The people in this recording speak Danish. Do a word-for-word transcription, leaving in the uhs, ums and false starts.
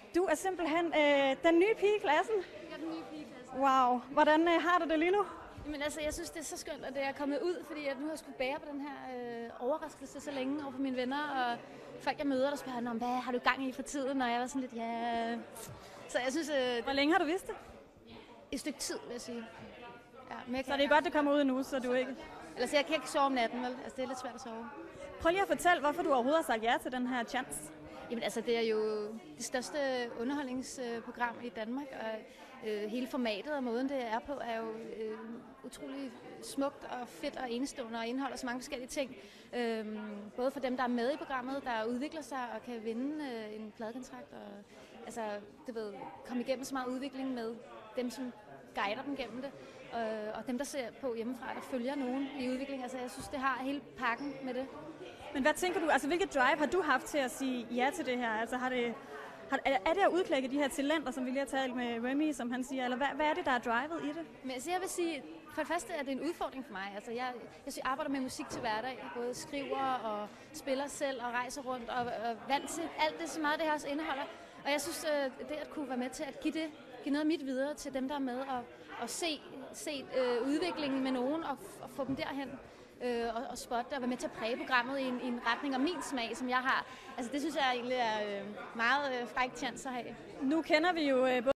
Du er simpelthen øh, den nye pige i klassen. Jeg er den nye pige i klassen. Wow, hvordan øh, har du det lige nu? Jamen altså, jeg synes, det er så skønt, at det er kommet ud, fordi jeg nu har skulle bære på den her øh, overraskelse så længe over for mine venner, og folk jeg møder, der spørger, hvad har du gang i for tiden? Og jeg var sådan lidt, ja... Så jeg synes... Øh, Hvor længe har du vidst det? Et stykke tid, vil jeg sige. Ja, men jeg så det er godt, det kommer ud nu, så du ikke... Ellers jeg kan ikke sove om natten, vel? Altså, det er lidt svært at sove. Prøv lige at fortælle, hvorfor du overhovedet har sagt ja til den her chance. Jamen altså, det er jo det største underholdningsprogram i Danmark, og øh, hele formatet og måden, det er på, er jo øh, utrolig smukt og fedt og enestående og indeholder så mange forskellige ting. Øh, både for dem, der er med i programmet, der udvikler sig og kan vinde øh, en pladekontrakt, og altså, du ved, komme igennem så meget udvikling med dem, som guider dem gennem det, og, og dem, der ser på hjemmefra, der følger nogen i udviklingen. Altså, jeg synes, det har hele pakken med det. Men hvad tænker du, altså hvilket drive har du haft til at sige ja til det her? Altså har det, har, er det at udklække de her talenter, som vi lige har talt med Remy, som han siger, eller hvad, hvad er det, der er drivet i det? Men altså, jeg vil sige, for det første er det en udfordring for mig. Altså, jeg, jeg, jeg arbejder med musik til hverdag. Jeg både skriver og spiller selv og rejser rundt og, og vant til alt det, så meget det her også indeholder. Og jeg synes, det at kunne være med til at give, det, give noget af mit videre til dem, der er med, og, og se, se øh, udviklingen med nogen og, og få dem derhen. Øh, og, og spotte og være med til at præge programmet i en, i en retning og min smag, som jeg har. Altså det synes jeg egentlig er øh, meget øh, frækt chance at have. Nu kender vi jo øh,